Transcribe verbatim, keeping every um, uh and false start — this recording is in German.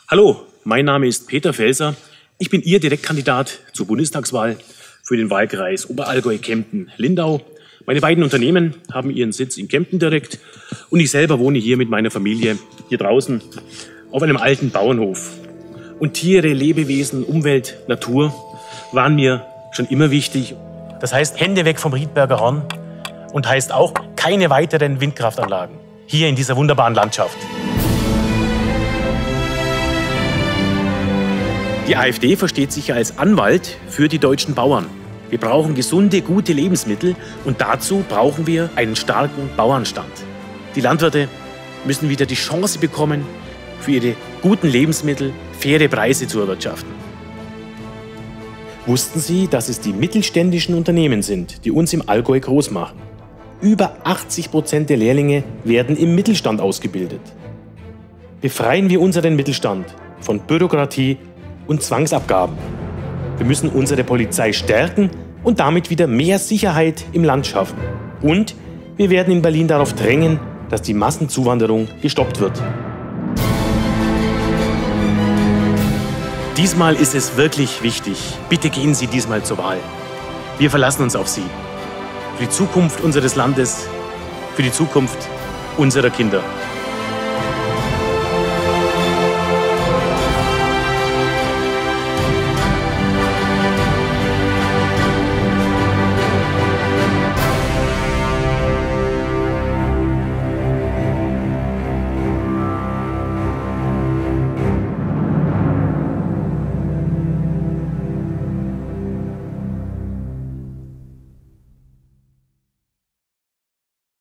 Hallo, mein Name ist Peter Felser. Ich bin Ihr Direktkandidat zur Bundestagswahl für den Wahlkreis Oberallgäu-Kempten-Lindau. Meine beiden Unternehmen haben ihren Sitz in Kempten direkt und ich selber wohne hier mit meiner Familie hier draußen auf einem alten Bauernhof. Und Tiere, Lebewesen, Umwelt, Natur waren mir schon immer wichtig. Das heißt, Hände weg vom Riedberger Horn und heißt auch keine weiteren Windkraftanlagen hier in dieser wunderbaren Landschaft. Die AfD versteht sich als Anwalt für die deutschen Bauern. Wir brauchen gesunde, gute Lebensmittel und dazu brauchen wir einen starken Bauernstand. Die Landwirte müssen wieder die Chance bekommen, für ihre guten Lebensmittel faire Preise zu erwirtschaften. Wussten Sie, dass es die mittelständischen Unternehmen sind, die uns im Allgäu groß machen? Über achtzig Prozent der Lehrlinge werden im Mittelstand ausgebildet. Befreien wir unseren Mittelstand von Bürokratie und Zwangsabgaben. Wir müssen unsere Polizei stärken und damit wieder mehr Sicherheit im Land schaffen. Und wir werden in Berlin darauf drängen, dass die Massenzuwanderung gestoppt wird. Diesmal ist es wirklich wichtig. Bitte gehen Sie diesmal zur Wahl. Wir verlassen uns auf Sie. Für die Zukunft unseres Landes, für die Zukunft unserer Kinder.